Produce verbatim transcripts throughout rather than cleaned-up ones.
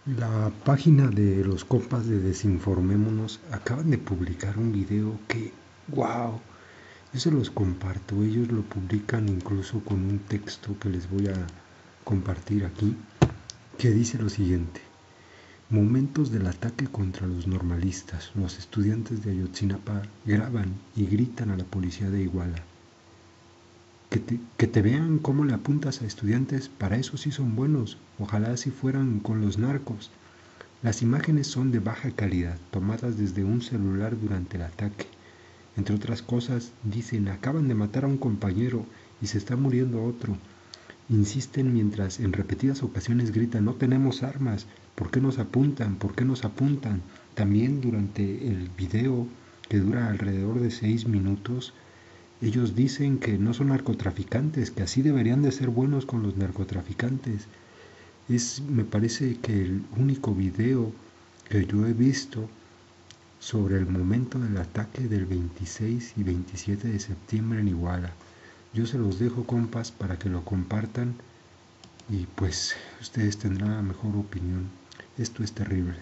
La página de los compas de Desinformémonos acaban de publicar un video que, wow, yo se los comparto. Ellos lo publican incluso con un texto que les voy a compartir aquí, que dice lo siguiente: momentos del ataque contra los normalistas. Los estudiantes de Ayotzinapa graban y gritan a la policía de Iguala. Que te, que te vean cómo le apuntas a estudiantes, para eso sí son buenos. Ojalá así fueran con los narcos. Las imágenes son de baja calidad, tomadas desde un celular durante el ataque. Entre otras cosas, dicen: acaban de matar a un compañero y se está muriendo otro. Insisten mientras en repetidas ocasiones gritan: no tenemos armas, ¿por qué nos apuntan? ¿Por qué nos apuntan? También durante el video, que dura alrededor de seis minutos, ellos dicen que no son narcotraficantes, que así deberían de ser buenos con los narcotraficantes. Es, me parece que el único video que yo he visto sobre el momento del ataque del veintiséis y veintisiete de septiembre en Iguala. Yo se los dejo, compas, para que lo compartan y pues ustedes tendrán la mejor opinión. Esto es terrible.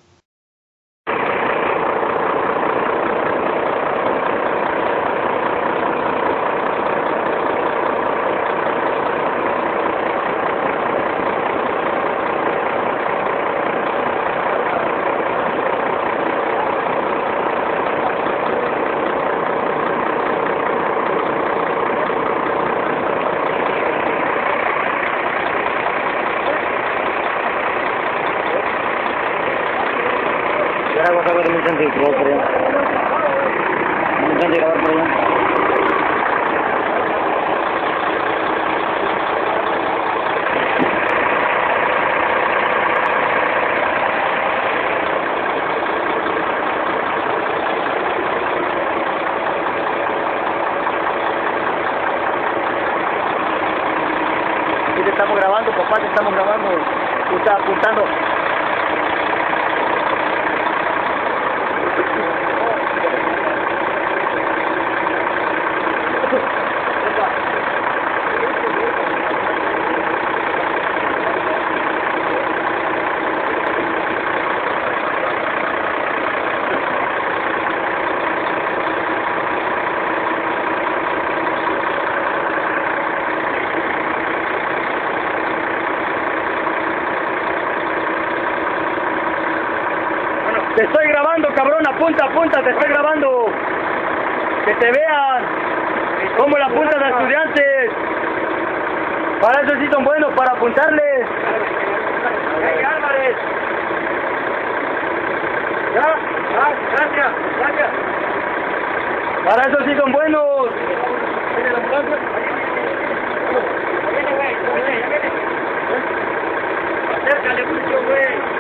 Vamos a ver un intento de grabar por allá. Un intento de grabar por allá. Aquí te estamos grabando, papá, te estamos grabando. Tú estás apuntando. Te estoy grabando, cabrón, apunta, apunta, te estoy grabando. Que te vean cómo la apuntan a estudiantes. Para eso sí son buenos, para apuntarles. Hey, Álvarez. Ya, ya, gracias, gracias. Para eso sí son buenos. Acércale mucho, güey.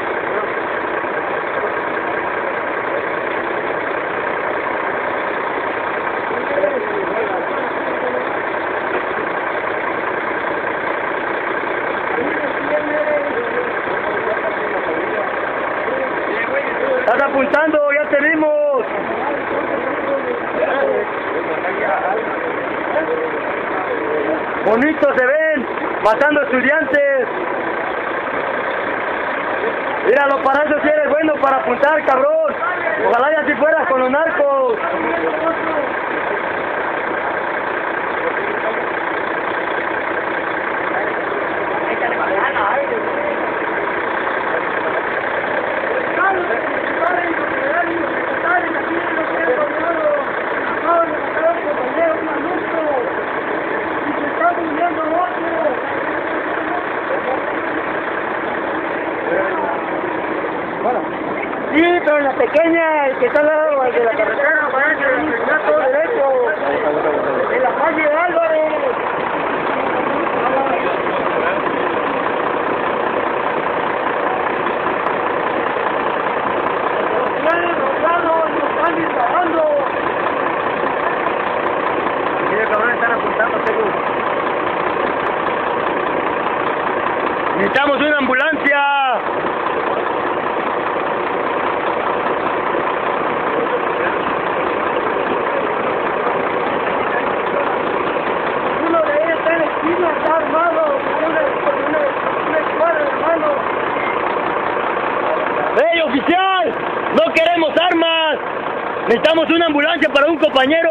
Estás apuntando, ya te vimos. Bonitos se ven, matando estudiantes. Míralo, para eso sí eres bueno, para apuntar, cabrón. Ojalá ya si fueras con los narcos. Sí, pero en la pequeña, el que está al lado de la carretera, parece que está todo derecho. En la calle de Álvarez. Necesitamos una ambulancia. Uno de ellos está en la esquina, está armado con una, con una, una escuadra, hermano. Necesitamos una ambulancia para un compañero.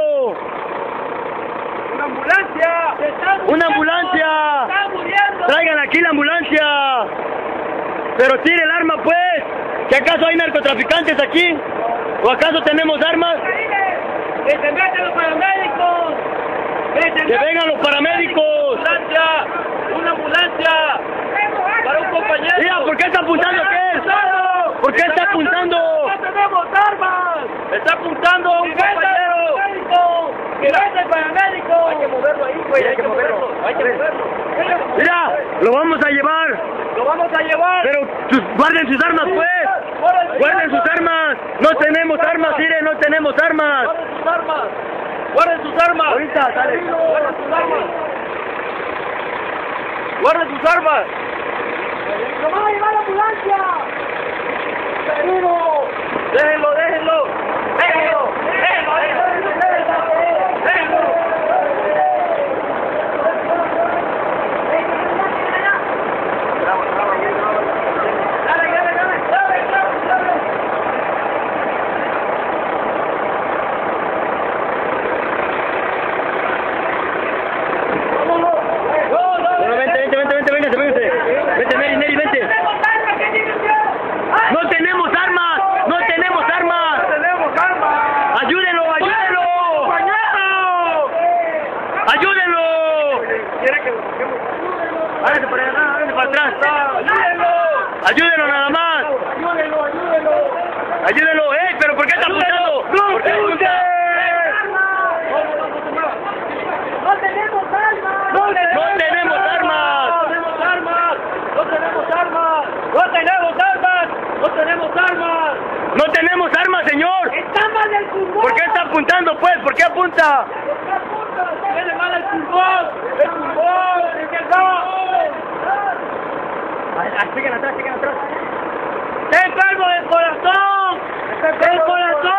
¡Una ambulancia! ¡Se está muriendo! ¡Una ambulancia! ¡Se está muriendo! Traigan aquí la ambulancia. Pero tire el arma, pues. ¿Que acaso hay narcotraficantes aquí? ¿O acaso tenemos armas? ¡Que se metan los paramédicos! ¡Que vengan los paramédicos! ¡Una ambulancia! ¡Una ambulancia! ¡Para un compañero! Mira, ¿por qué está apuntando aquel? ¿Por qué está apuntando? ¡No tenemos armas! ¡Está apuntando a un compañero! ¡Que venga el paramédico! Hay que moverlo ahí, güey, hay que moverlo. Hay que moverlo. Mira, lo vamos a llevar. ¡Lo vamos a llevar! Pero sus- guarden sus armas, pues. Guarden sus armas. No tenemos armas, mire, no tenemos armas. ¡Guarden sus armas! ¡Guarden sus armas! Ahorita, sale. ¡Guarden sus armas! ¡Guarden sus armas! ¡Lo van a llevar a la ambulancia! ¡Déjenlo! ¡Déjenlo, déjenlo! ¡Déjenlo! ¡Déjenlo, déjenlo! ¡Déjenlo! ¡Dale, dale, dale! ¡Dale, dale, dale! Bueno, vente, vente, vente, vente, vente, vente. Vente, Neri, Neri, vente. ¡No tenemos armas! ¡No tenemos armas! ¡Tenemos armas! ¡Ayúdenlo, ayúdenlo! ¡Compañero! ¡Ayúdenlo! ¿Quiere que busquemos? Háganse para allá, háganse para atrás. ¡Ayúdenlo! ¡Ayúdenlo nada más! ¡Ayúdenlo, ayúdenlo! ¡Ayúdenlo! ¡Eh! ¿Pero por qué está apuntando? ¿Por qué apunta? ¡No tenemos armas! ¡No ¡No tenemos armas! ¡No tenemos armas! ¡No tenemos armas! ¡No tenemos armas! ¡No tenemos armas! ¡No tenemos armas, señor! ¡Está mal el fútbol! ¿Por qué está apuntando, pues? ¿Por qué apunta? ¡Tiene mal el fútbol! ¡El fútbol! ¡El que no! Sigan atrás, sigan atrás. ¡Está enfermo del corazón! ¡El corazón!